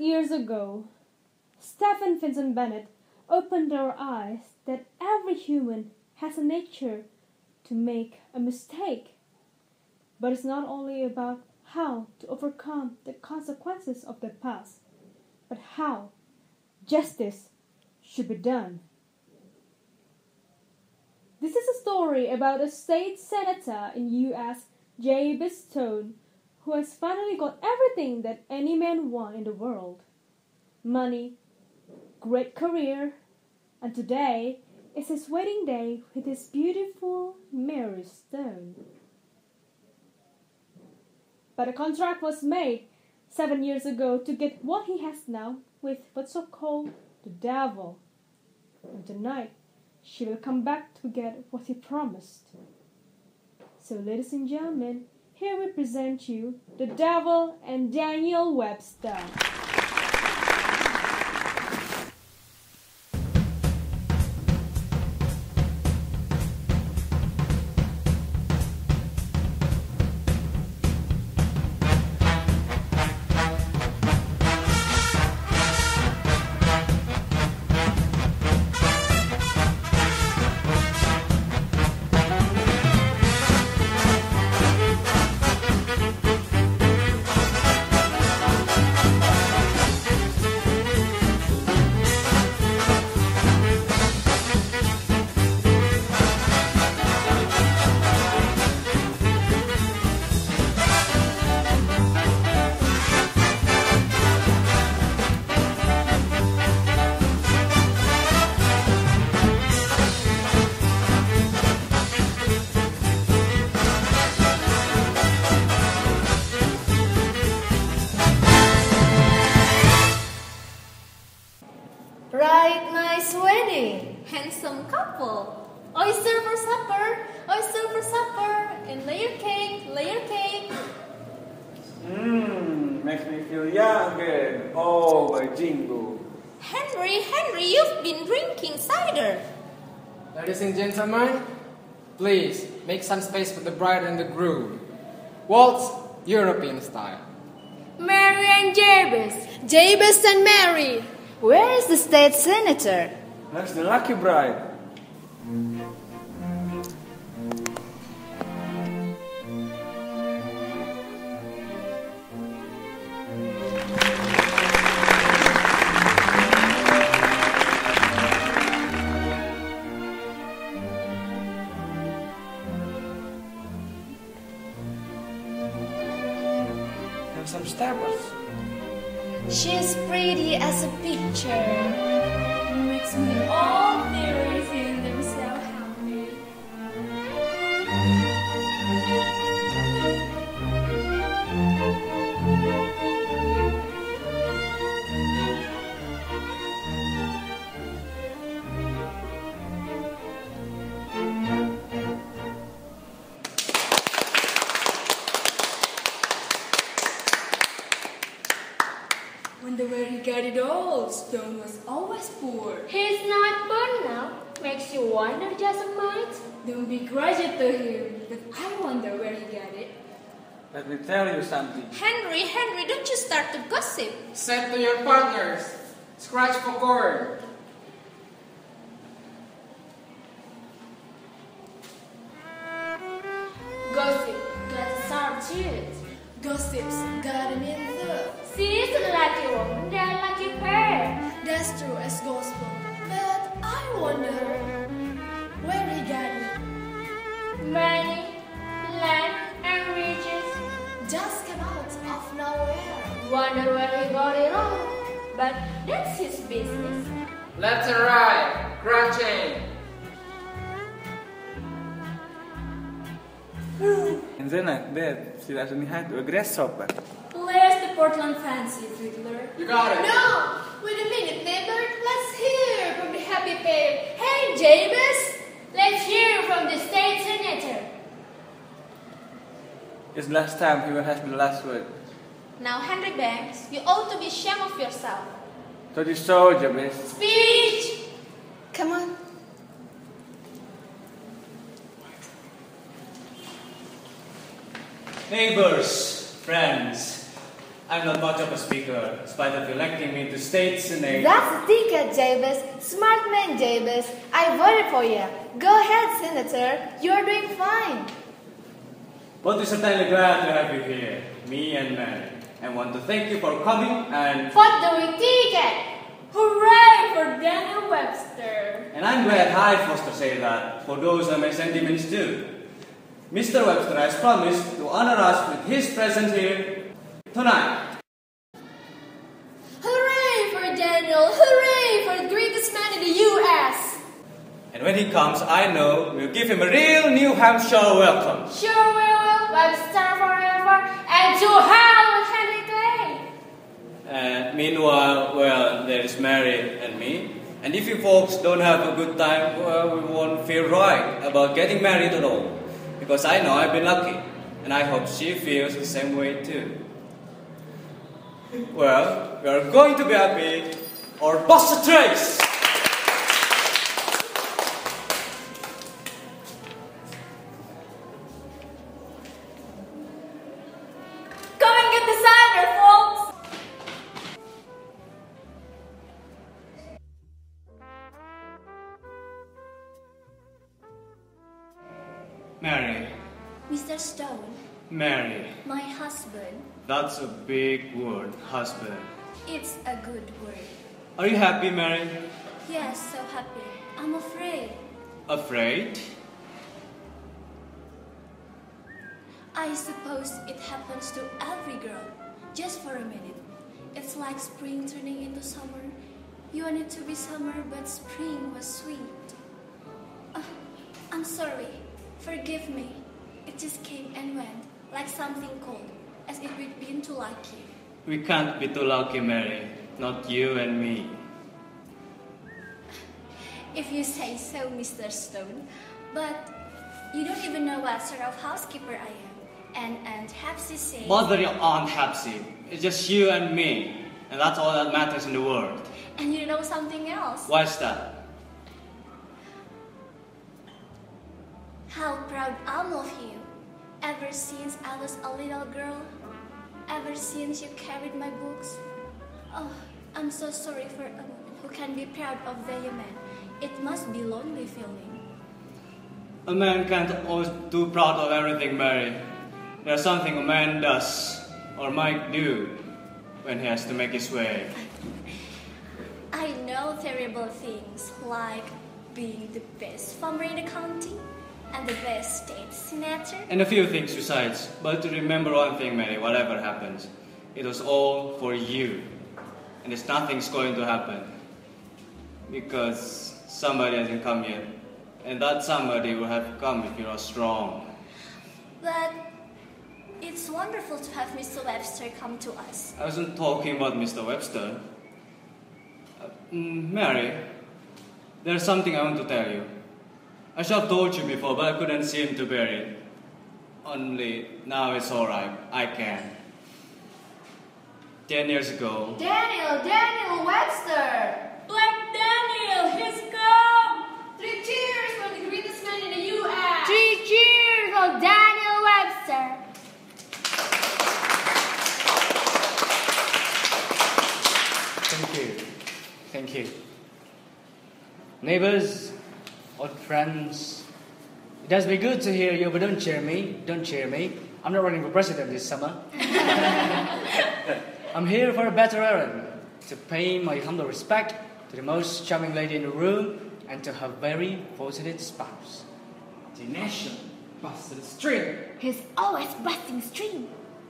years ago, Stephen Vincent Bennett opened our eyes that every human has a nature to make a mistake. But it's not only about how to overcome the consequences of the past, but how justice should be done. This is a story about a state senator in U.S., Jabez, who has finally got everything that any man wants in the world. Money, great career, and today is his wedding day with his beautiful Mary Stone. But a contract was made 7 years ago to get what he has now with what's so called the devil. And tonight, she will come back to get what he promised. So, ladies and gentlemen, here we present you the devil and Daniel Webster. Handsome couple. Oyster for supper, and layer cake. Makes me feel young again. Oh, my jingle. Henry, you've been drinking cider. Ladies and gentlemen, please make some space for the bride and the groom. Waltz, European style. Mary and Jabez. Jabez and Mary. Where is the state senator? That's the lucky bride. Have some Starbucks. She's pretty as a picture. Makes me all tears in themselves happy. Wonder where he got it all. Stone was always poor. He's not poor now. Makes you wonder just a mite. Don't begrudge it to him, but I wonder where he got it. Let me tell you something. Henry, don't you start to gossip. Say to your partners, scratch for corn. Gossip got a sharp tooth. Gossip's got an insult. She's a lucky woman, they're a lucky pair. That's true as gospel. But I wonder where he got it. Money, land, and riches. Just come out of nowhere. Wonder where he got it all. But that's his business. Let's arrive, crunching. And then like that, she left me hand to a grasshopper. Where's the Portland fancy, Fiddler? You got it. No! Wait a minute, neighbor. Let's hear from the happy pair. Hey, Jabez! Let's hear from the state senator. It's last time he will have the last word. Now, Henry Banks, you ought to be ashamed of yourself. So you saw, Jabez. Speech! Come on. Neighbors, friends, I'm not much of a speaker, in spite of electing me to state senate. That's the ticket, Jabez. Smart man, Jabez. I voted for you. Go ahead, Senator. You're doing fine. But we're certainly glad to have you here, me and Mary. I want to thank you for coming and... For the ticket! Hooray for Daniel Webster! And I'm glad I forced to say that, for those are my sentiments too. Mr. Webster has promised to honor us with his presence here tonight. Hooray for Daniel! Hooray for the greatest man in the U.S.! And when he comes, I know we'll give him a real New Hampshire welcome. Sure we will, Webster forever, and to hell with Henry Clay! And meanwhile, well, there is Mary and me. And if you folks don't have a good time, well, we won't feel right about getting married at all. Because I know I've been lucky. And I hope she feels the same way too. Well, we are going to be happy or bust a trace! Come and get the cider, folks! Mary. Mr. Stone, Mary. my husband. That's a big word, husband. It's a good word. Are you happy, Mary? Yes, so happy. I'm afraid. Afraid? I suppose it happens to every girl, just for a minute. It's like spring turning into summer. You want it to be summer, but spring was sweet. I'm sorry. Forgive me. It just came and went, like something cold, as if we'd been too lucky. We can't be too lucky, Mary. Not you and me. If you say so, Mr. Stone. But you don't even know what sort of housekeeper I am. And Aunt Hepsy says... Bother your Aunt Hepsy. It's just you and me. And that's all that matters in the world. And you know something else? Why's that? How proud I'm of you. Ever since I was a little girl. Ever since you carried my books. Oh, I'm so sorry for a woman who can be proud of their man. It must be lonely feeling. A man can't always do proud of everything, Mary. There's something a man does, or might do, when he has to make his way. I know terrible things, like being the best farmer in the county, and the best state senator. And a few things besides. But to remember one thing, Mary, whatever happens, it was all for you. And there's nothing's going to happen. Because somebody hasn't come yet. And that somebody will have come if you are strong. But it's wonderful to have Mr. Webster come to us. I wasn't talking about Mr. Webster. Mary, there's something I want to tell you. I should have told you before, but I couldn't seem to bear it. Only now it's alright. I can. 10 years ago... Daniel Webster! Black Daniel, he's come! 3 cheers for the greatest man in the U.S.! 3 cheers for Daniel Webster! Thank you. Thank you. Neighbors, old friends, it does be good to hear you, but don't cheer me. Don't cheer me. I'm not running for president this summer. I'm here for a better errand, to pay my humble respect to the most charming lady in the room and to her very fortunate spouse. The nation busted a string. He's always busting string.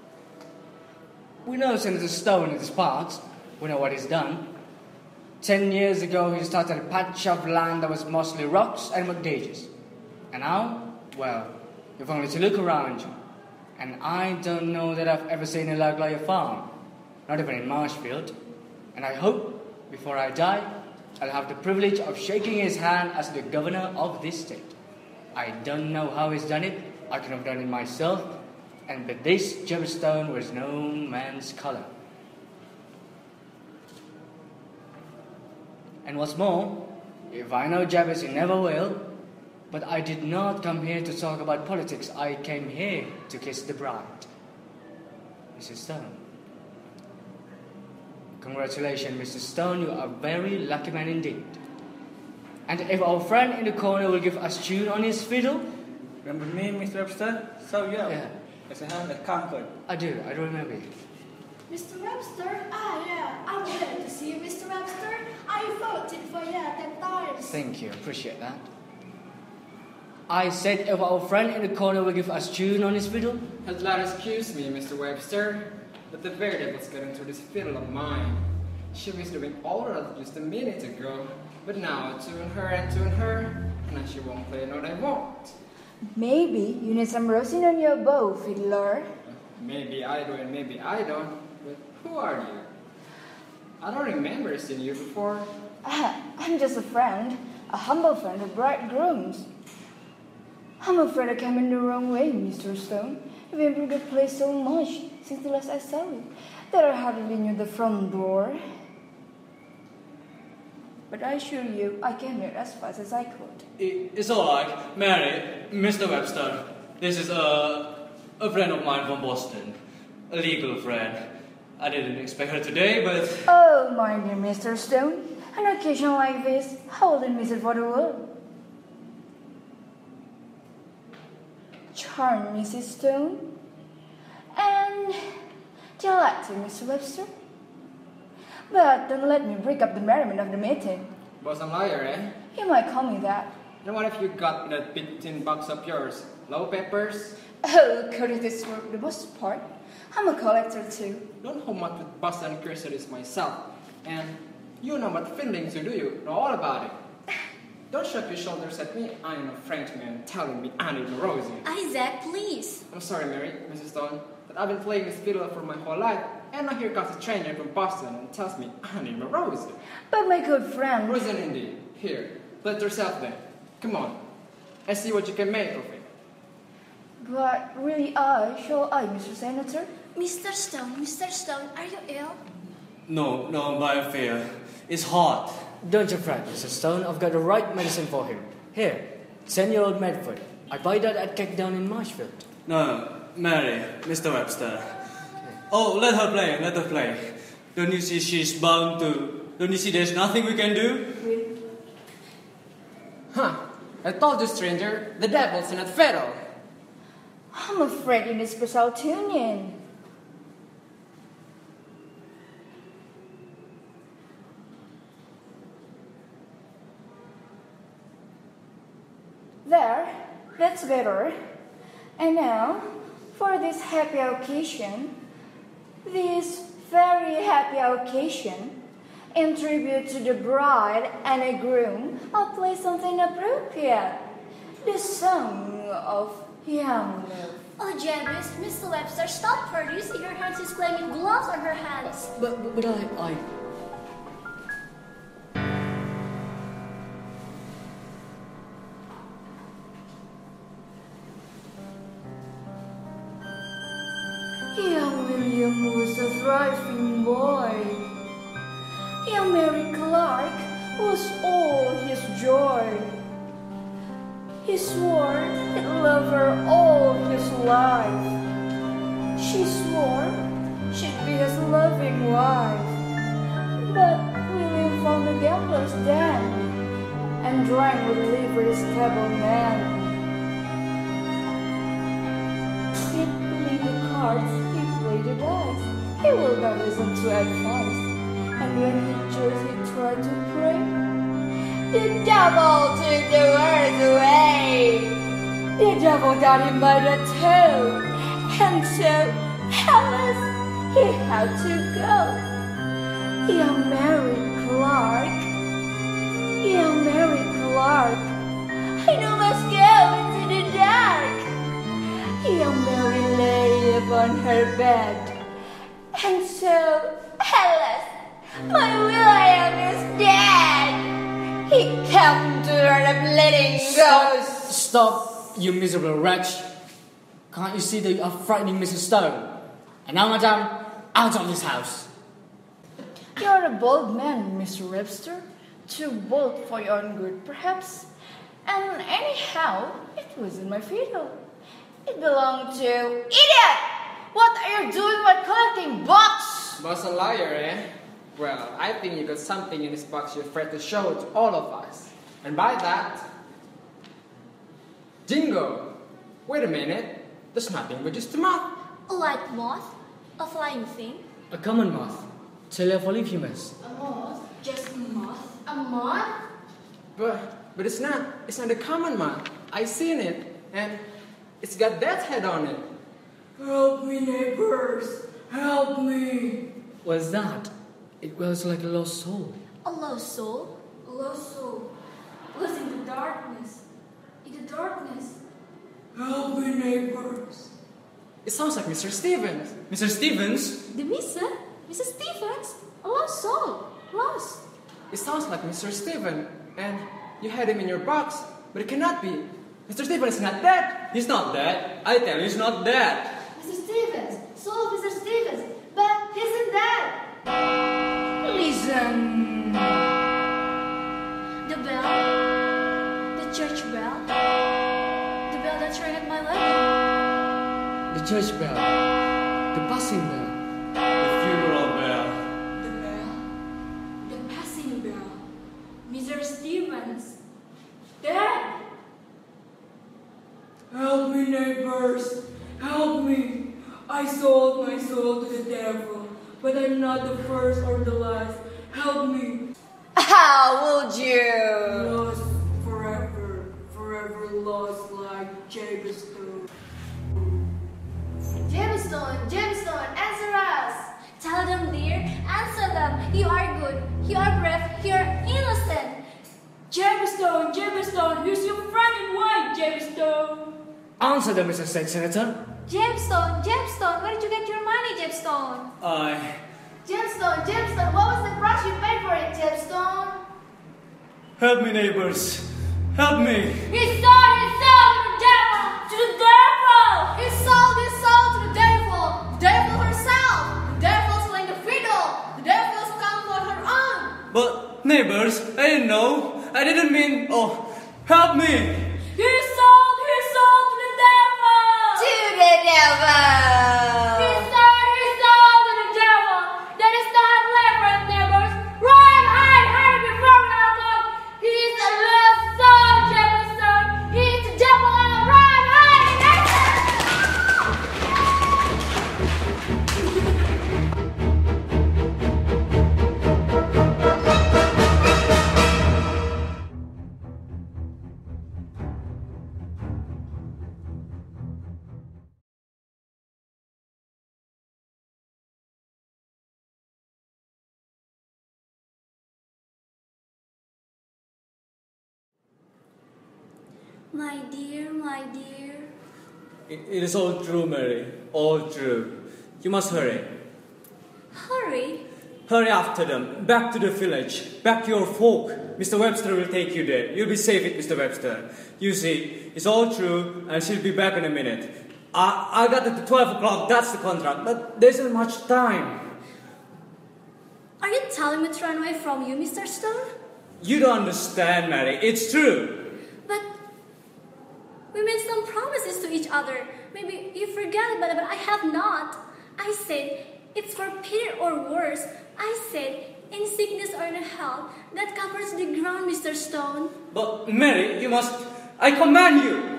We know Senator Stone in these parts. We know what he's done. 10 years ago, he started a patch of land that was mostly rocks and mortgages. And now, well, you've only to look around you. And I don't know that I've ever seen a log like a farm. Not even in Marshfield. And I hope, before I die, I'll have the privilege of shaking his hand as the governor of this state. I don't know how he's done it. I could have done it myself. And but this Jabez Stone was no man's color. And what's more, if I know Jabez, he never will. But I did not come here to talk about politics. I came here to kiss the bride. Mrs. Stone, Congratulations, Mr. Stone, you are a very lucky man indeed. And if our friend in the corner will give us tune on his fiddle... Remember me, Mr. Webster? So Yeah. As a hand that conquered. I do remember you. Mr. Webster? Ah, yeah. I'm glad to see you, Mr. Webster. I voted for you 10 times. Thank you, appreciate that. I said if our friend in the corner will give us tune on his fiddle... At last, excuse me, Mr. Webster, but the very devil's getting through this fiddle of mine. She was doing all right just a minute ago, but now I tune her, and now she won't play a note I want. Maybe you need some rosin on your bow, fiddler. Maybe I do and maybe I don't, but who are you? I don't remember seeing you before. I'm just a friend, a humble friend of bridegrooms. I'm afraid I came in the wrong way, Mr. Stone. You've improved the place so much since the last I saw it that I hardly knew the front door. But I assure you, I came here as fast as I could. It's alright, Mary, Mr. Webster. This is a friend of mine from Boston, a legal friend. I didn't expect her today, but... Oh, my dear Mr. Stone, an occasion like this, I wouldn't miss it for the world. Charm, Mrs. Stone, and delighted, Mr. Webster. But don't let me break up the merriment of the meeting. Boss, I'm liar, eh? You might call me that. Then what have you got in that big tin box of yours? Low peppers? Oh, courtesies for the most part. I'm a collector too. Don't hold much with Boston curses myself. And you know what feelings you do, you know all about it. Don't shrug your shoulders at me. I am a Frenchman telling me I need a rosy. Isaac, please. I'm sorry, Mary, Mrs. Stone, but I've been playing this fiddle for my whole life, and now here comes a stranger from Boston and tells me I need a rosy. But my good friend... Rosen indeed. Here, let yourself then. Come on, and see what you can make of it. But really shall I, Mr. Senator? Mr. Stone, are you ill? No, but I fear. It's hot. Don't you fret, Mr. Stone, I've got the right medicine for him. Here, 10-year-old Medford. I buy that at Cake down in Marshfield. No, Mary, Mr. Webster. Oh, let her play. Don't you see she's bound to... Don't you see there's nothing we can do? Huh, I told you, stranger, the devil's in that fiddle. I'm afraid you need special tuning. There, that's better. And now, for this happy occasion, this very happy occasion, in tribute to the bride and the groom, I'll play something appropriate. The song of young love. Oh, Jabez, Mr. Webster, stop her. Do you see her hands? She's playing with gloves on her hands. But I... Young William was a thriving boy. Young Mary Clark was all his joy. He swore he'd love her all his life. She swore she'd be his loving wife. But William found a gambler's den and drank with livery stable man. He played the cards, he played the dice. He will not listen to advice. And when he chose, he tried to pray. The devil took the words away. The devil got him by the toe. And so, helpless, he had to go. Young Mary Clark. Young Mary Clark. I know must go into the dark. Young Mary lay upon her bed. And so, helpless, my William is dead. He came to her a bleeding ghost. Stop, you miserable wretch. Can't you see that you are frightening Mrs. Stone? And now, madame, out of this house. You're a bold man, Mr. Webster. Too bold for your own good, perhaps. And anyhow, it wasn't my fiddle. It belonged to... Idiot! What are you doing while collecting books? Boss, a liar, eh? Well, I think you got something in this box you're afraid to show to all of us. And by that... Jingo! Wait a minute. There's nothing but just a moth. A light moth? A flying thing? A common moth. Telepholifumus. A moth? Just a moth? A moth? But it's not a common moth. I seen it, and it's got death's head on it. Help me, neighbors! Help me! What's that? It was like a lost soul. A lost soul? A lost soul. Lost in the darkness. In the darkness. Help me, neighbors! It sounds like Mr. Stevens. Mr. Stevens? The Mrs. Stevens? A lost soul. Lost. It sounds like Mr. Stevens, and you had him in your box, but it cannot be. Mr. Stevens is not dead. He's not dead. I tell you, he's not dead. Mr. Stevens, soul of Mr. Stevens, but he isn't dead. Listen. The bell. The church bell. The bell that rang at my wedding. The church bell. The passing bell. The funeral bell. The bell. The passing bell. Mr. Stevens. Dead! Help me, neighbors! Help me! I sold my soul to the devil, but I'm not the first or the last. Help me! How would you? Lost forever, forever lost like Jabez. Jamestown, answer us! Tell them, dear. Answer them. You are good. You are brave. You are innocent. Jabez, who's your friend in white, Jabez? Answer them, Mr. State Senator. Jamestown, where did you get your money, Jamestown? Jamestown, what was the price you paid for it, Jamestown? Help me, neighbors. Help me. He sold the devil! To the devil! He sold his soul to the devil! The devil herself! The devil's playing the fiddle! The devil's come for her own! But, neighbors, I didn't know. I didn't mean... Oh, help me. He sold to the devil! To the devil! He sold to the devil! That is not leopard, neighbors! Run, hide before we are gone! He's a lost soul, Jefferson! He's the devil and run, hide! My dear. It is all true, Mary. All true. You must hurry. Hurry. Hurry after them. Back to the village. Back to your folk. Mr. Webster will take you there. You'll be safe with Mr. Webster. You see, it's all true, and she'll be back in a minute. I got it to 12 o'clock. That's the contract. But there isn't much time. Are you telling me to run away from you, Mr. Stone? You don't understand, Mary. It's true. But we made some promises to each other. Maybe you forgot about it, but I have not. I said, it's for Peter or worse. I said, in sickness or in health, that covers the ground, Mr. Stone. But, Mary, you must... I command you.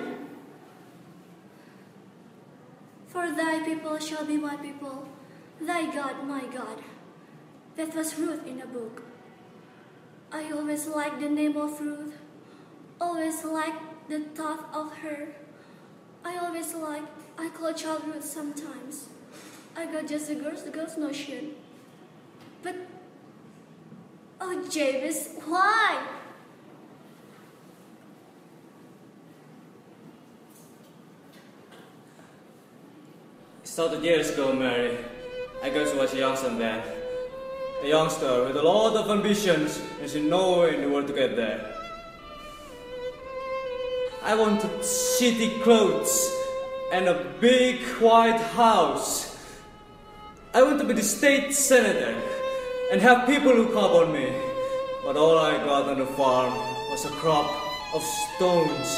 For thy people shall be my people, thy God, my God. That was Ruth in a book. I always liked the name of Ruth. Always liked the thought of her. I call a child Ruth sometimes. I got just the girl's notion. But, oh Jabez, why? It started years ago, Mary. I guess I was a youngster then. A youngster with a lot of ambitions and she no way in the world to get there. I wanted shitty clothes and a big white house. I want to be the state senator and have people look up on me. But all I got on the farm was a crop of stones.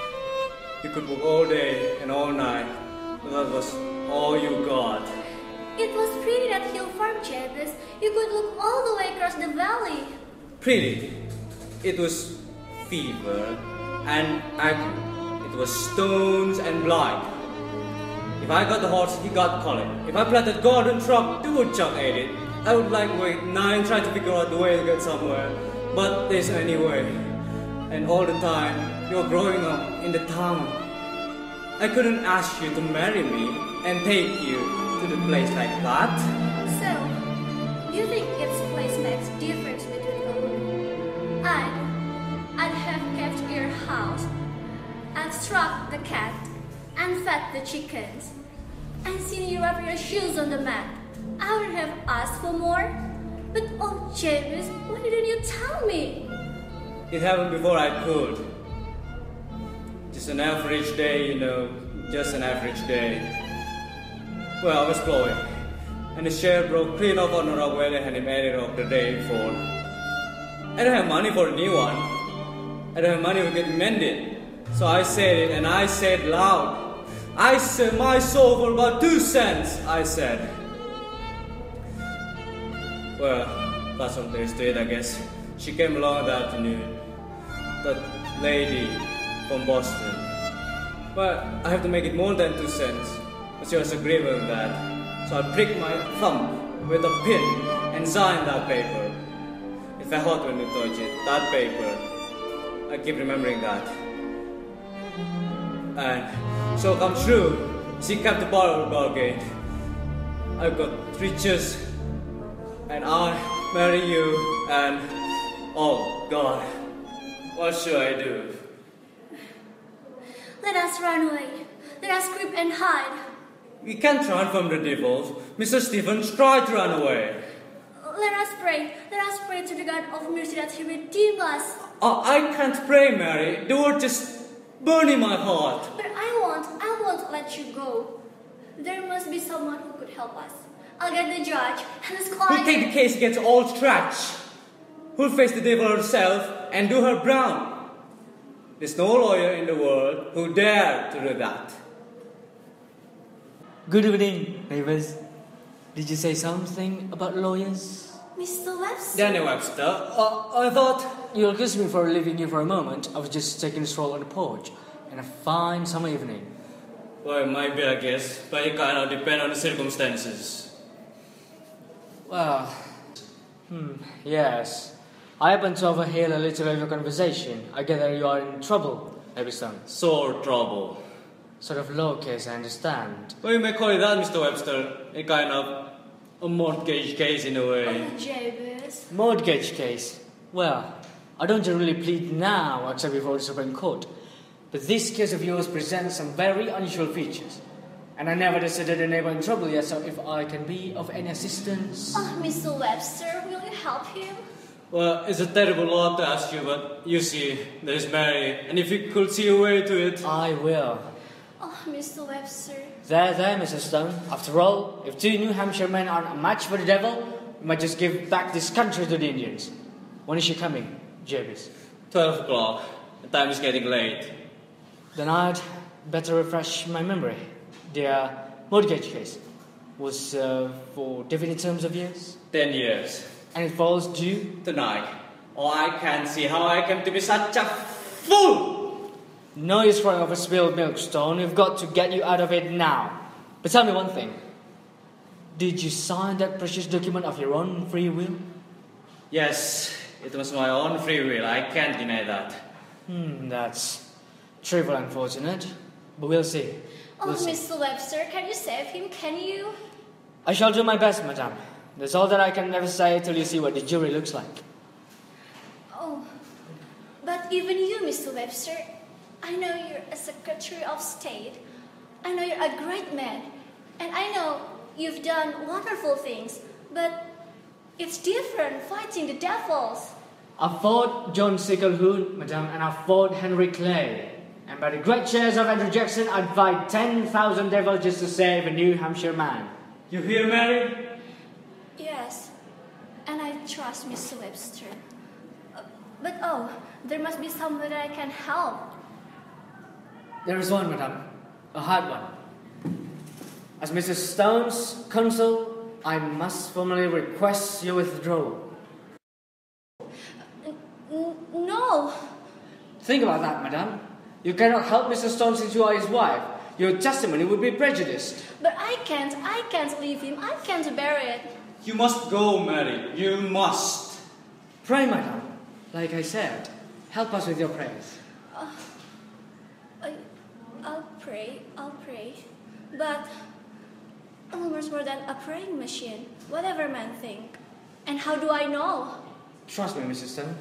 You could work all day and all night, but that was all you got. It was pretty, that hill farm, Jabez. You could look all the way across the valley. Pretty. It was fever and ague. It was stones and blind. If I got the horse, he got Colin. If I planted garden truck, the woodchuck ate it. I would like wait 9 trying to figure out the way to get somewhere. But there's any way. And all the time, you're growing up in the town. I couldn't ask you to marry me and take you to the place like that. So, do you think its place makes difference between a woman? I'd have kept your house, and struck the cat, and fed the chickens, and seen you wrap your shoes on the mat. I would have asked for more. But oh, Jabez, why didn't you tell me? It happened before I could. Just an average day, just an average day. Well, I was blowing, and the share broke clean off on a rock where I had him added off the day before. I don't have money for a new one. I don't have money to get it mended. So I said it, and I said loud. I said my soul for about 2 cents, I said. Well, that's what there is to it, I guess. She came along that afternoon. That lady from Boston. But I have to make it more than 2 cents. But she was agreeable with that. So I pricked my thumb with a pin and signed that paper. It felt hot when you touch it. That paper. I keep remembering that. And so come true. She kept the part of the bargain. I've got 3 cheers. And I marry you, and oh God, what should I do? Let us run away. Let us creep and hide. We can't run from the devils. Mr. Stevens tried to run away. Let us pray. Let us pray to the God of mercy that He redeem us. I can't pray, Mary. The word just burning my heart. But I won't let you go. There must be someone who could help us. I'll get the judge and his client. Who'll take the case against all scratch? Who'll face the devil herself and do her brown? There's no lawyer in the world who dare to do that. Good evening, neighbors. Did you say something about lawyers? Mr. Webster? Danny Webster, I thought... You'll excuse me for leaving you for a moment. I was just taking a stroll on the porch in a fine summer evening. Well, it might be, I guess, but it kind of depends on the circumstances. Well, yes. I happened to overhear a little of your conversation. I gather you are in trouble, Everson. Sore trouble. Sort of law case, I understand. Well, you may call it that, Mr. Webster. A kind of a mortgage case in a way. Oh, Jabez. Mortgage case? Well, I don't generally plead now except before the Supreme Court. But this case of yours presents some very unusual features. And I never decided a neighbor in trouble yet, so if I can be of any assistance... Oh, Mr. Webster, will you help him? Well, it's a terrible lot to ask you, but you see, there's Mary, and if you could see a way to it... I will. Oh, Mr. Webster. There, Mrs. Stone. After all, if 2 New Hampshire men aren't a match for the devil, we might just give back this country to the Indians. When is she coming, Jabez? 12 o'clock. The time is getting late. Then I'd better refresh my memory. The mortgage case was for definite terms of years? 10 years. And it falls due? Tonight. Oh, I can't see how I came to be such a fool! No use throwing off a spilled milk, Stone. We've got to get you out of it now. But tell me one thing. Did you sign that precious document of your own free will? Yes, it was my own free will. I can't deny that. That's trivial, unfortunate. But we'll see. Oh, Mr. Webster, can you save him? Can you? I shall do my best, madame. That's all that I can never say till you see what the jury looks like. Oh, but even you, Mr. Webster, I know you're a Secretary of State. I know you're a great man. And I know you've done wonderful things. But it's different fighting the devils. I fought John Sicklehood, madame, and I fought Henry Clay. And by the great chairs of Andrew Jackson, I'd fight 10,000 devils just to save a New Hampshire man. You hear, Mary? Yes, and I trust Mr. Webster. But there must be someone that I can help. There is one, madame. A hard one. As Mrs. Stone's counsel, I must formally request your withdrawal. No. Think about that, madam. You cannot help Mr. Stone since you are his wife. Your testimony would be prejudiced. But I can't leave him. I can't bear it. You must go, Mary. You must. Pray, madam. Like I said, help us with your prayers. I'll pray. But a woman's more than a praying machine, whatever men think. And how do I know? Trust me, Mrs. Stone.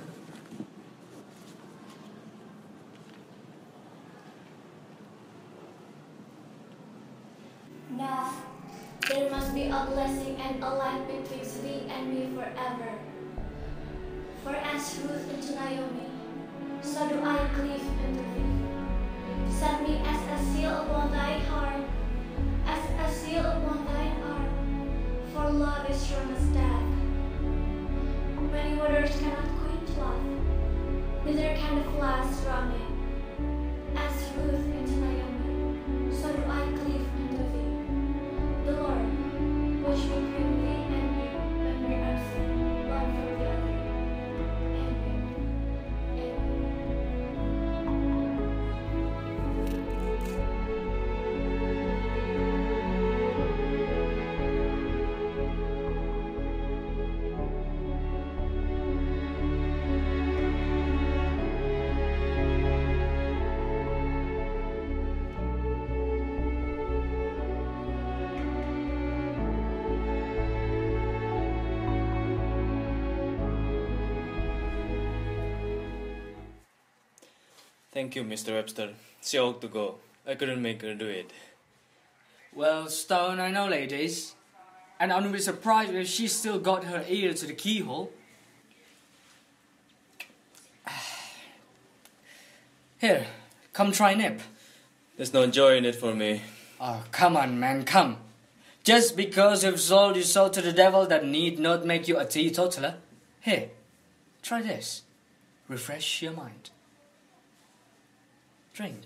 Now, there must be a blessing and a life betwixt thee and me forever. For as Ruth unto Naomi, so do I cleave unto thee. Set me as a seal upon thy heart, as a seal upon thine arm, for love is strong as death. Many waters cannot quench love, neither can the floods drown it. As Ruth unto Naomi, so do I cleave unto thee. The Lord, watch me grimly and me when we're absent, one from the other. Amen. Thank you, Mr. Webster. She ought to go. I couldn't make her do it. Well, Stone, I know ladies. And I wouldn't be surprised if she still got her ear to the keyhole. Here, come try nip. There's no joy in it for me. Oh, come on, man, come. Just because you've sold your soul to the devil, that need not make you a teetotaler. Here, try this. Refresh your mind. Drink.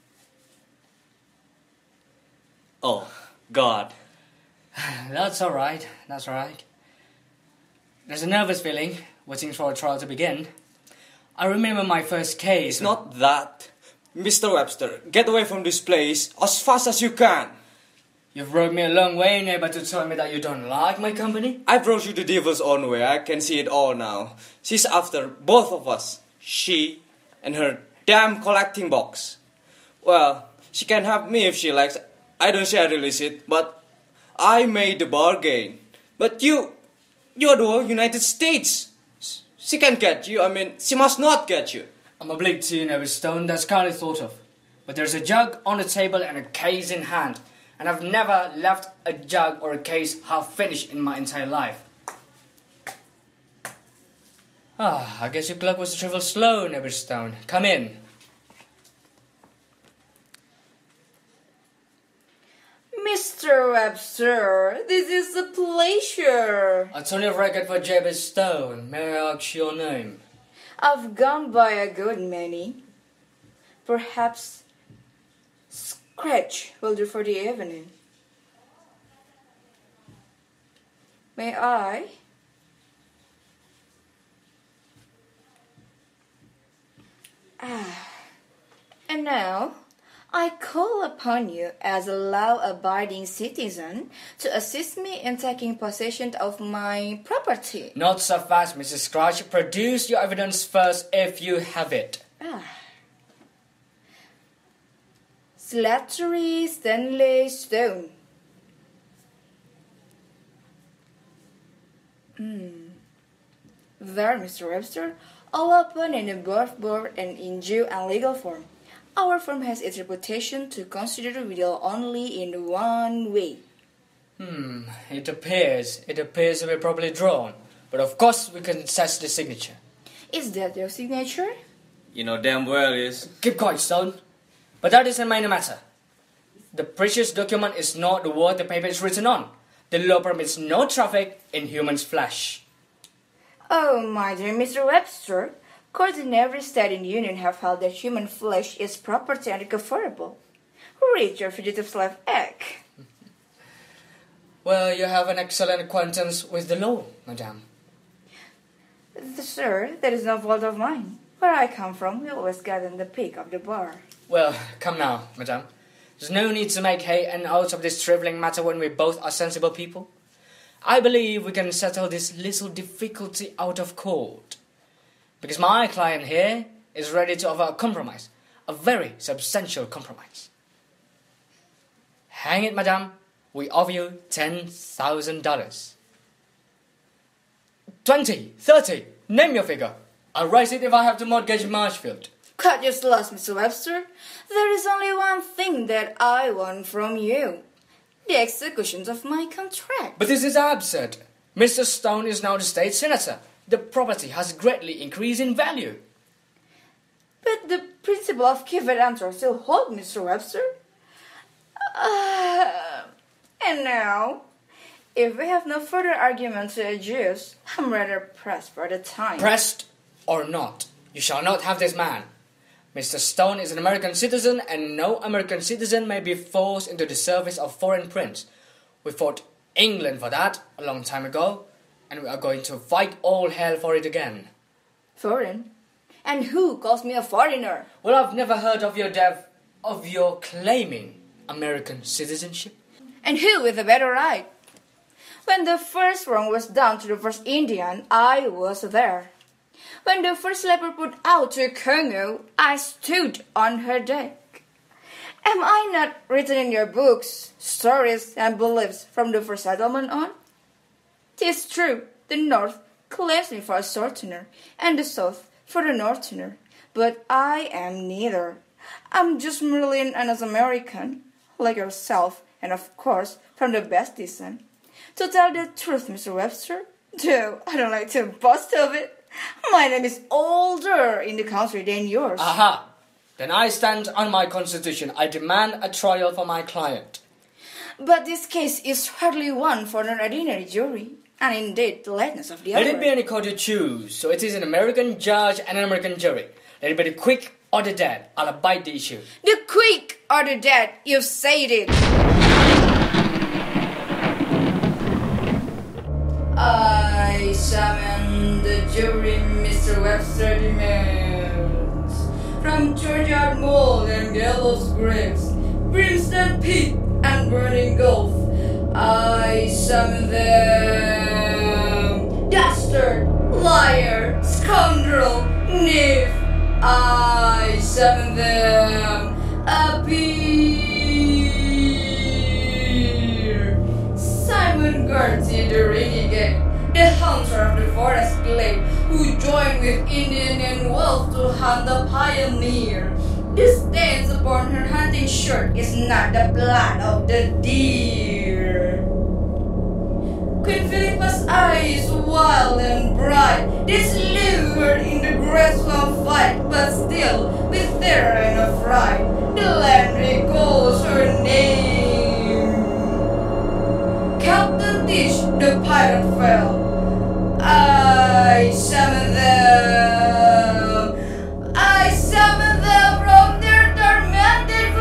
Oh, God. That's all right. There's a nervous feeling, waiting for a trial to begin. I remember my first case. It's not that. Mr. Webster, get away from this place as fast as you can. You've brought me a long way, neighbor, to tell me that you don't like my company? I brought you the devil's own way. I can see it all now. She's after both of us. She and her damn collecting box. Well, she can have me if she likes. I don't share the receipt, but I made the bargain. But you're the United States. She can't get you. I mean, she must not get you. I'm oblivious to you, Never Stone. That's kindly thought of. But there's a jug on the table and a case in hand. And I've never left a jug or a case half finished in my entire life. I guess your clock was a trifle slow, Never Stone. Come in. Mr. Webster, this is a pleasure. Attorney of record for Jabez Stone. May I ask your name? I've gone by a good many. Perhaps Scratch will do for the evening. May I? And now, I call upon you as a law-abiding citizen to assist me in taking possession of my property. Not so fast, Mrs. Scratch. Produce your evidence first if you have it. Slattery Stanley Stone. There, Mr. Webster, all open in above board and in due and legal form. Our firm has its reputation to consider the will only in one way. It appears to be properly drawn. But of course we can assess the signature. Is that your signature? You know damn well it is. Keep quiet, Stone. But that isn't minor matter. The precious document is not the word the paper is written on. The law permits no traffic in human's flesh. Oh, my dear Mr. Webster, courts in every state in the Union have held that human flesh is property and recoverable. Read your Fugitive Slave Act. Well, you have an excellent acquaintance with the law, madame. Sir, that is no fault of mine. Where I come from, we always get in the peak of the bar. Well, come now, madame. There's no need to make hay and oats of this trifling matter when we both are sensible people. I believe we can settle this little difficulty out of court. Because my client here is ready to offer a compromise, a very substantial compromise. Hang it, madame. We offer you $10,000. 20, 30, name your figure. I'll raise it if I have to mortgage Marshfield. Cut your sloss, Mr. Webster. There is only one thing that I want from you. The execution of my contract. But this is absurd. Mr. Stone is now the state senator. The property has greatly increased in value. But the principle of give and answer still holds, Mr. Webster. And now, if we have no further argument to adduce, I'm rather pressed for the time. Pressed or not, you shall not have this man. Mr. Stone is an American citizen, and no American citizen may be forced into the service of foreign prince. We fought England for that a long time ago, and we are going to fight all hell for it again. Foreign? And who calls me a foreigner? Well, I've never heard of your claiming American citizenship. And who with a better right? When the first wrong was done to the first Indian, I was there. When the first leper put out to Congo, I stood on her deck. Am I not written in your books, stories and beliefs from the first settlement on? 'Tis true, the North claims me for a Southerner, and the South for the Northerner, but I am neither. I'm just merely an honest American, like yourself, and of course, from the best descent. To tell the truth, Mr. Webster, though I don't like to boast of it, my name is older in the country than yours. Aha! Then I stand on my constitution. I demand a trial for my client. But this case is hardly one for an ordinary jury, and indeed the lateness of the hour. Let it be any court you choose. So it is an American judge and an American jury. Let it be the quick or the dead. I'll abide the issue. The quick or the dead, you've said it. I summon the jury, Mr. Webster demands. From churchyard mold and gallows graves, brimstone pit and burning gulf, I summon them. Dastard, liar, scoundrel, knave, I summon them. Appear. Simon Gertie, the renegade, the hunter of the forest glade, who joined with Indian and wolf to hunt the pioneer. The stains upon her hunting shirt is not the blood of the deer. Queen Philippa's eyes, wild and bright, they slew her in the graceful fight, but still, with terror and affright, the land recalls her name. Captain Tish, the pirate fell. I summon them. I summon them from their tormented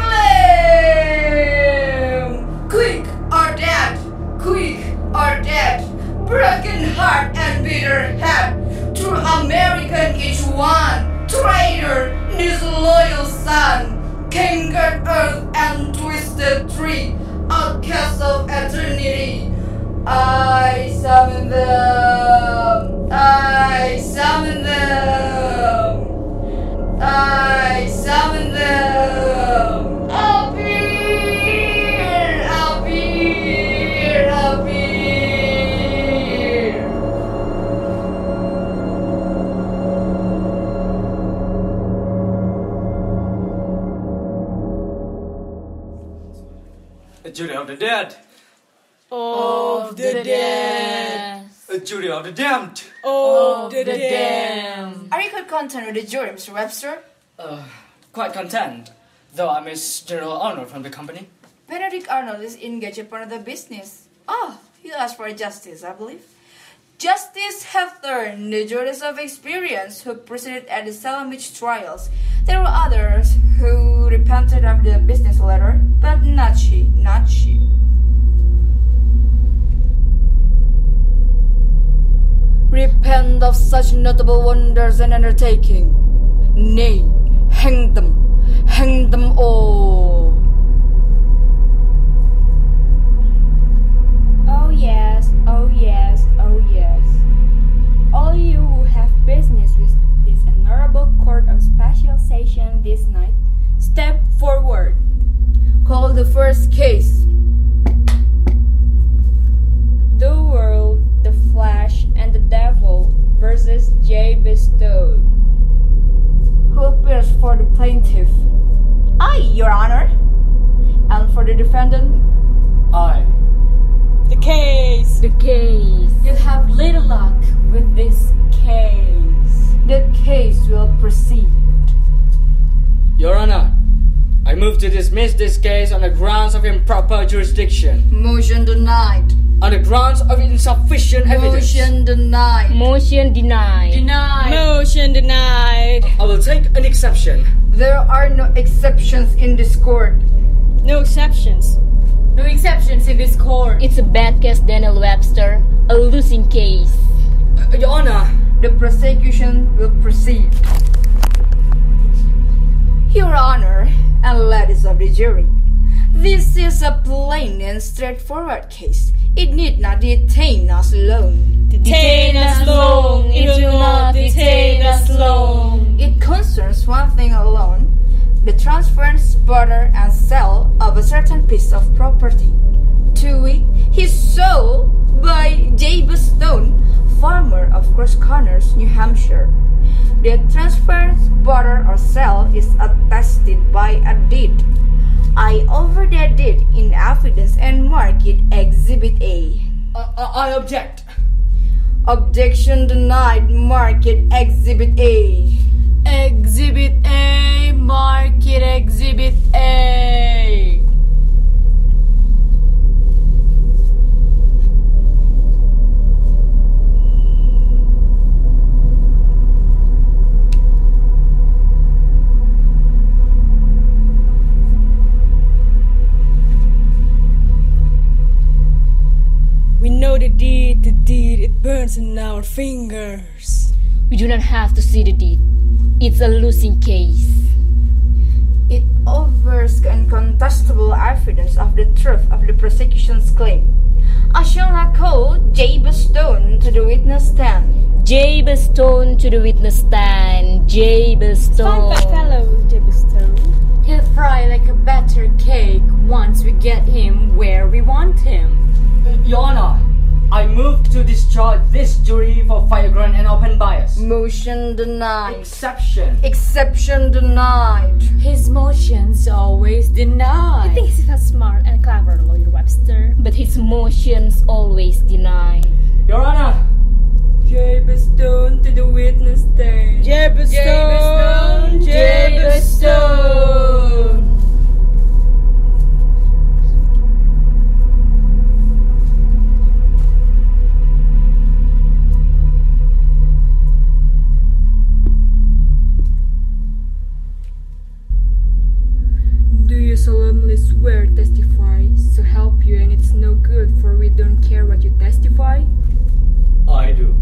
flame. Quick or dead, quick or dead, broken heart and bitter head, true American each one, traitor, disloyal son, cankered earth and twisted tree, outcast of eternity. I summon them. I summon them. I summon them. Appear, appear, appear. A jury of the dead. Of the dead. A jury of the damned. Of the damned. Are you quite content with the jury, Mr. Webster? Quite content, though I miss General Arnold from the company. Benedict Arnold is engaged upon other business. Oh, you asked for justice, I believe. Justice have learned the judges of experience who presided at the Salem Beach trials. There were others who repented of the business letter, but not she, not she. Repent of such notable wonders and undertaking. Nay, hang them all. Oh yes, oh yes, oh yes. All you who have business with this honorable court of special session this night, step forward. Call the first case. The world, the flesh, and the devil versus Jabez. Who appears for the plaintiff? I, Your Honor. And for the defendant? I. The case. You have little luck with this case. The case will proceed. Your Honor, I move to dismiss this case on the grounds of improper jurisdiction. Motion denied. On the grounds of insufficient evidence. Motion denied. Motion denied. Motion denied. I will take an exception. There are no exceptions in this court. No exceptions. No exceptions in this court. It's a bad case, Daniel Webster. A losing case. Your Honor, The prosecution will proceed. Your Honor and ladies of the jury, this is a plain and straightforward case. It need not detain us long. Detain us long. It will not detain us long. It concerns one thing alone: the transference, barter, and sale of a certain piece of property, to wit, his sold by Jabez, farmer of Cross Corners, New Hampshire. The transference, barter, or sale is attested by a deed. I offer that deed in evidence and mark it Exhibit A. I object. Objection denied. Mark it Exhibit A. Exhibit A. Mark it Exhibit A. We know the deed, it burns in our fingers. We do not have to see the deed. It's a losing case. It offers incontestable evidence of the truth of the prosecution's claim. I shall now call Jabez to the witness stand. Jabez to the witness stand. Jabez Fine fellow, Jabez. He'll fry like a batter cake once we get him where we want him. Your Honor, I move to discharge this jury for flagrant and open bias. Motion denied. Exception denied. His motions always denied. I think he's a smart and clever lawyer, Webster. But his motions always denied. Your Honor, Jabez to the witness stand. Jabez Do you solemnly swear testify, so help you and it's no good, for we don't care what you testify? I do.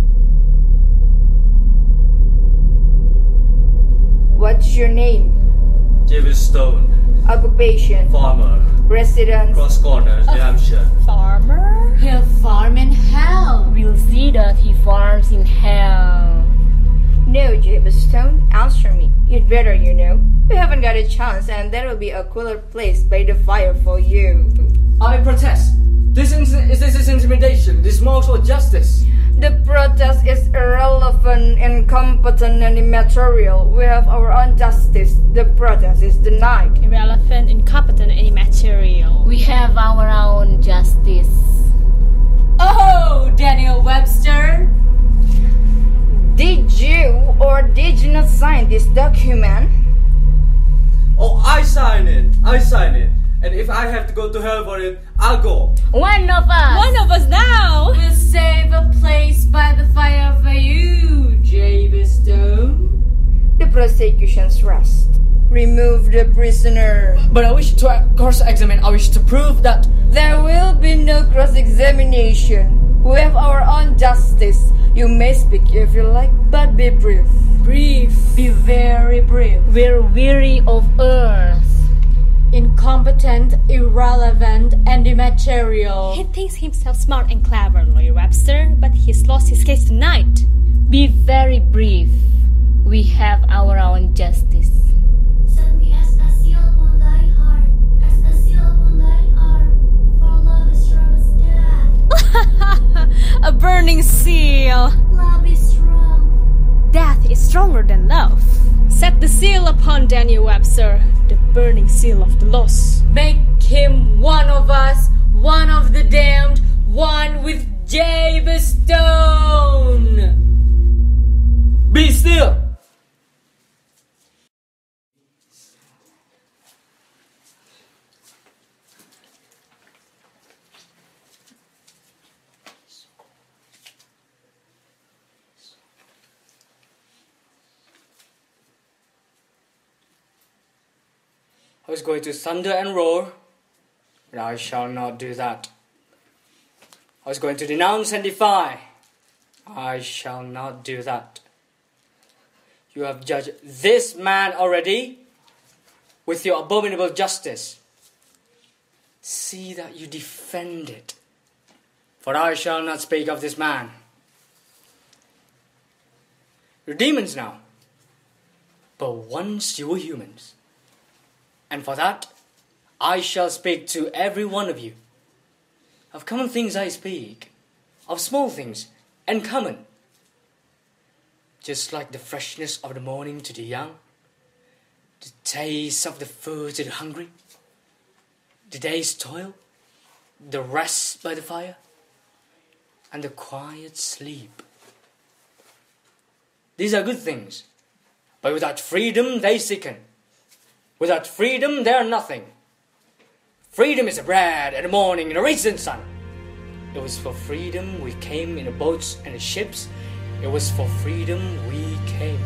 What's your name? Jabez Stone, Occupation? farmer, Residence? Cross Corners, New Hampshire. Farmer? He'll farm in hell. We'll see that he farms in hell. No, Jabez, answer me. You'd better, you know. We haven't got a chance, and there will be a cooler place by the fire for you. I protest. This is intimidation. This marks for justice. The protest is irrelevant, incompetent, and immaterial. We have our own justice. The protest is denied. Irrelevant, incompetent, and immaterial. We have our own justice. Oh, Daniel Webster! Did you or did you not sign this document? Oh, I sign it. And if I have to go to hell for it, I'll go. One of us now! We'll save a place by the fire for you, Jabez. The prosecution's rest. Remove the prisoner. But I wish to cross-examine. I wish to prove that There will be no cross-examination. We have our own justice. You may speak if you like, but be brief. Brief. Be very brief. We're weary of earth. Incompetent, irrelevant, and immaterial. He thinks himself smart and clever, Lawyer Webster, but he's lost his case tonight. Be very brief. We have our own justice. Set me as a seal upon thy heart, as a seal upon thine arm, for love is strong as death. A burning seal. Love is strong. Death is stronger than love. Set the seal upon Daniel Webster, the burning seal of the lost. Make him one of us, one of the damned, one with Jabez stone. Be still! I was going to thunder and roar, but I shall not do that. I was going to denounce and defy. I shall not do that. You have judged this man already with your abominable justice. See that you defend it, for I shall not speak of this man. You're demons now, but once you were humans. And for that, I shall speak to every one of you. Of common things I speak, of small things and common. Just like the freshness of the morning to the young, the taste of the food to the hungry, the day's toil, the rest by the fire, and the quiet sleep. These are good things, but without freedom they sicken. Without freedom, they are nothing. Freedom is the bread and the morning and the risen sun. It was for freedom we came in the boats and the ships. It was for freedom we came.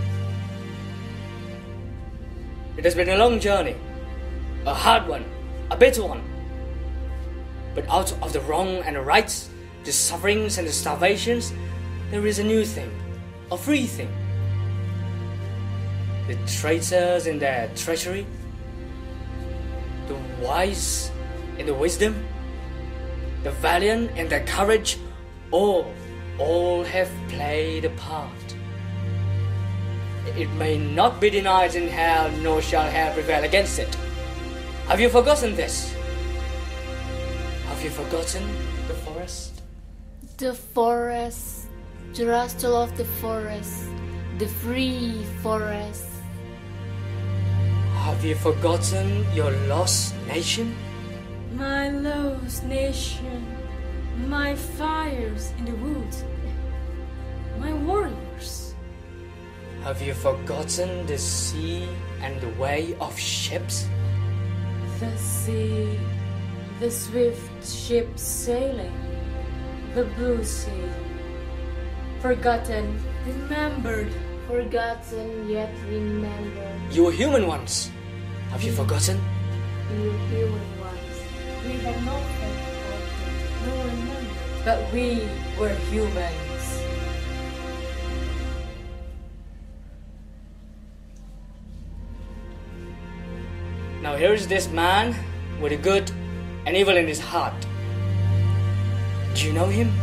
It has been a long journey, a hard one, a bitter one. But out of the wrong and the rights, the sufferings and the starvations, there is a new thing, a free thing. The traitors in their treachery, the wise in the wisdom, the valiant in their courage, all have played a part. It may not be denied in hell, nor shall hell prevail against it. Have you forgotten this? Have you forgotten the forest? The forest, the rustle of the forest, the free forest. Have you forgotten your lost nation? My lost nation, my fires in the woods, my warriors. Have you forgotten the sea and the way of ships? The sea, the swift ships sailing, the blue sea. Forgotten, remembered, forgotten yet remembered. You were human once. Have you forgotten? We were human once. We had no faith, no remember. But we were humans. Now here is this man with a good and evil in his heart. Do you know him?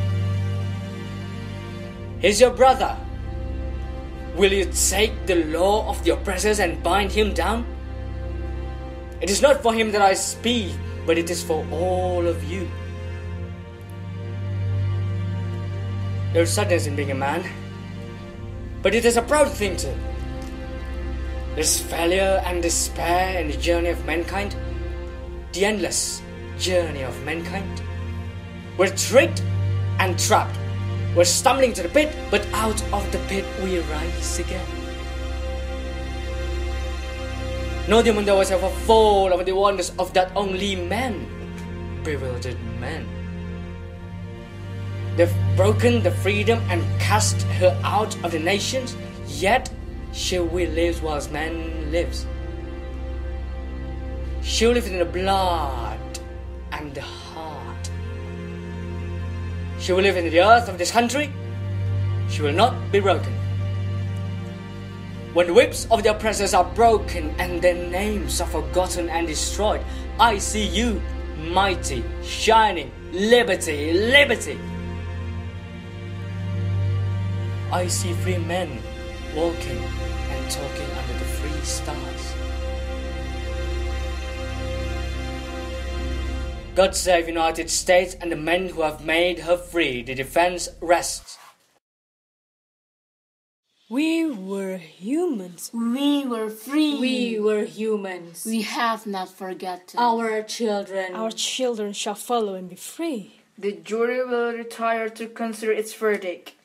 He's your brother. Will you take the law of the oppressors and bind him down? It is not for him that I speak, but it is for all of you. There is sadness in being a man, but it is a proud thing too. There's failure and despair in the journey of mankind, the endless journey of mankind. We're tricked and trapped. We're stumbling to the pit, but out of the pit we rise again. No demon that was ever fall over the wonders of that only man, bewildered man. They've broken the freedom and cast her out of the nations, yet she will live whilst man lives. She will live in the blood and the heart. She will live in the earth of this country, she will not be broken. When the whips of the oppressors are broken and their names are forgotten and destroyed, I see you, mighty, shining, liberty, liberty. I see free men walking and talking under the free stars. God save United States and the men who have made her free. The defense rests. We were humans. We were free. We were humans. We have not forgotten. Our children. Our children shall follow and be free. The jury will retire to consider its verdict.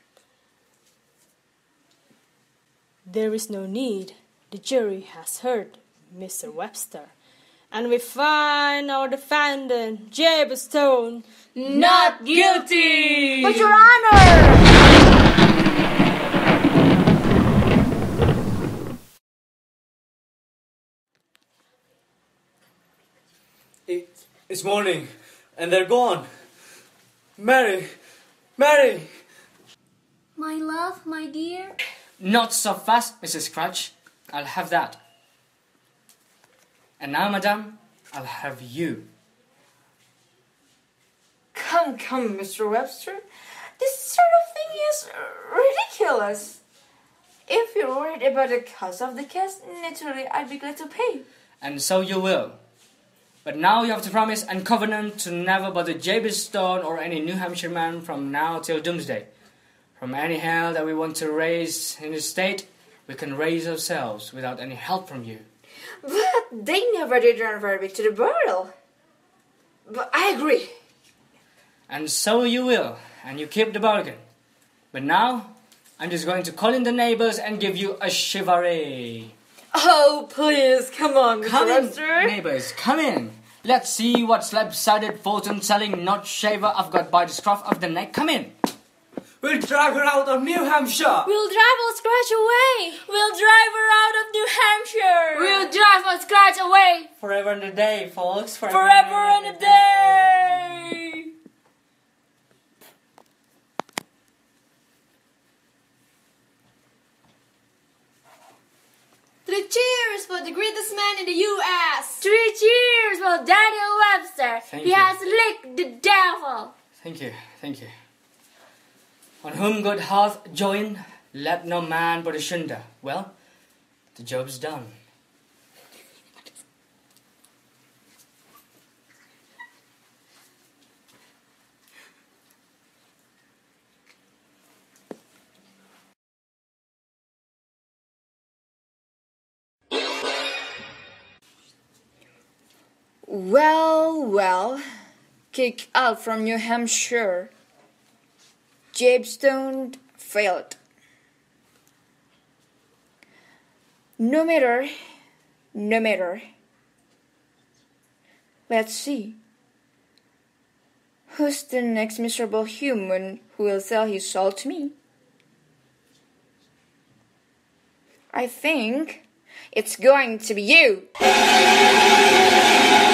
There is no need. The jury has heard Mr. Webster. And we find our defendant, Jabez, Not guilty! But Your Honor! It's morning, and they're gone. Mary! Mary! My love, my dear. Not so fast, Mrs. Crutch. I'll have that. And now, madame, I'll have you. Come, Mr. Webster. This sort of thing is ridiculous. If you're worried about the cost of the case, naturally I'd be glad to pay. And so you will. But now you have to promise and covenant to never bother Jabez Stone or any New Hampshire man from now till doomsday. From any hell that we want to raise in the state, we can raise ourselves without any help from you. But they never did run very big to the burial. But I agree. And so you will, and you keep the bargain. But now, I'm just going to call in the neighbors and give you a chivalry. Oh, please, come on, Mr. Come in, Webster. neighbors, come in. Let's see what slab-sided fortune-selling nut shaver I've got by the scruff of the neck. Come in. We'll drive her out of New Hampshire. We'll drive our scratch away. We'll drive her out of New Hampshire. We'll drive our scratch away. Forever and a day, folks. Forever and a day. Three cheers for the greatest man in the U.S. 3 cheers for Daniel Webster. Thank He you. has licked the devil. Thank you, thank you. On whom God hath joined, let no man put asunder. Well, the job's done. Well, kicked out from New Hampshire. Jabestone failed. No matter. Let's see. Who's the next miserable human who will sell his soul to me? I think it's going to be you.